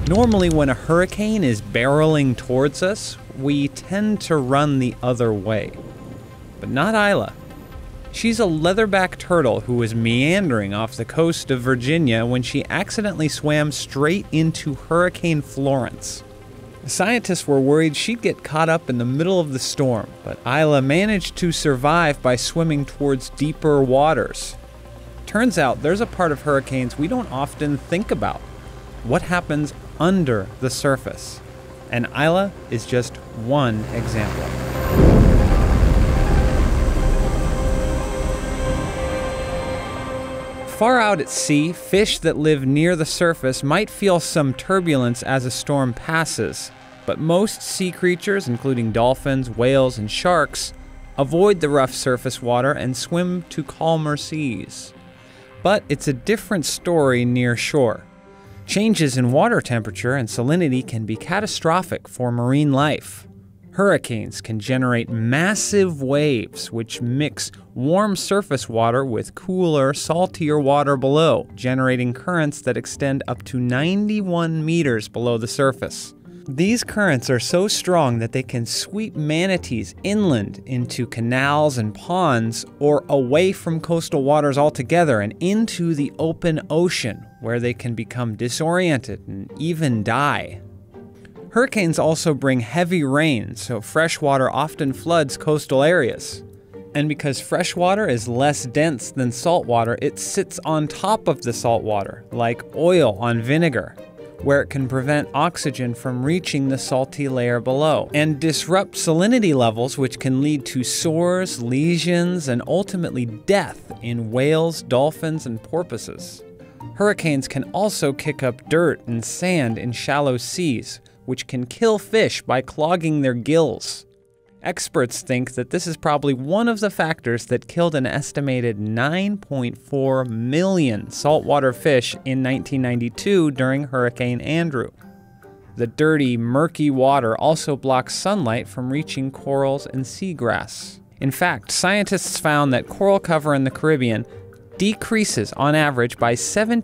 Normally, when a hurricane is barreling towards us, we tend to run the other way. But not Isla. She's a leatherback turtle who was meandering off the coast of Virginia when she accidentally swam straight into Hurricane Florence. Scientists were worried she'd get caught up in the middle of the storm, but Isla managed to survive by swimming towards deeper waters. Turns out there's a part of hurricanes we don't often think about. What happens under the surface? And Isla is just one example. Far out at sea, fish that live near the surface might feel some turbulence as a storm passes, but most sea creatures, including dolphins, whales, and sharks, avoid the rough surface water and swim to calmer seas. But it's a different story near shore. Changes in water temperature and salinity can be catastrophic for marine life. Hurricanes can generate massive waves which mix warm surface water with cooler, saltier water below, generating currents that extend up to 91 meters below the surface. These currents are so strong that they can sweep manatees inland into canals and ponds or away from coastal waters altogether and into the open ocean, where they can become disoriented and even die. Hurricanes also bring heavy rain, so fresh water often floods coastal areas. And because fresh water is less dense than salt water, it sits on top of the salt water, like oil on vinegar, where it can prevent oxygen from reaching the salty layer below, and disrupt salinity levels, which can lead to sores, lesions, and ultimately death in whales, dolphins, and porpoises. Hurricanes can also kick up dirt and sand in shallow seas, which can kill fish by clogging their gills. Experts think that this is probably one of the factors that killed an estimated 9.4 million saltwater fish in 1992 during Hurricane Andrew. The dirty, murky water also blocks sunlight from reaching corals and seagrass. In fact, scientists found that coral cover in the Caribbean decreases on average by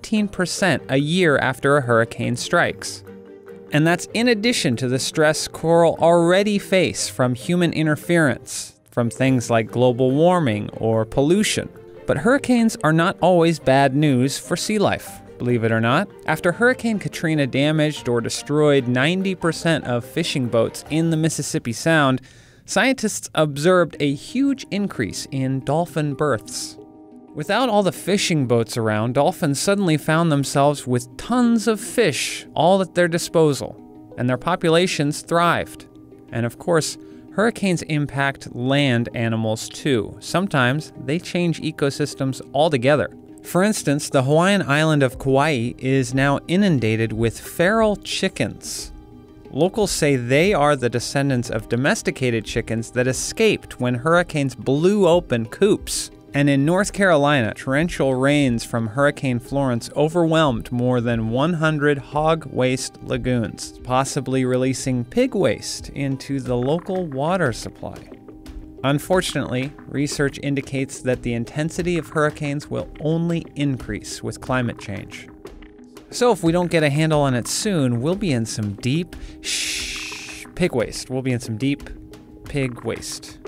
17% a year after a hurricane strikes. And that's in addition to the stress coral already face from human interference, from things like global warming or pollution. But hurricanes are not always bad news for sea life, believe it or not. After Hurricane Katrina damaged or destroyed 90% of fishing boats in the Mississippi Sound, scientists observed a huge increase in dolphin births. Without all the fishing boats around, dolphins suddenly found themselves with tons of fish all at their disposal, and their populations thrived. And of course, hurricanes impact land animals too. Sometimes they change ecosystems altogether. For instance, the Hawaiian island of Kauai is now inundated with feral chickens. Locals say they are the descendants of domesticated chickens that escaped when hurricanes blew open coops. And in North Carolina, torrential rains from Hurricane Florence overwhelmed more than 100 hog waste lagoons, possibly releasing pig waste into the local water supply. Unfortunately, research indicates that the intensity of hurricanes will only increase with climate change. So if we don't get a handle on it soon, we'll be in some deep pig waste. We'll be in some deep pig waste.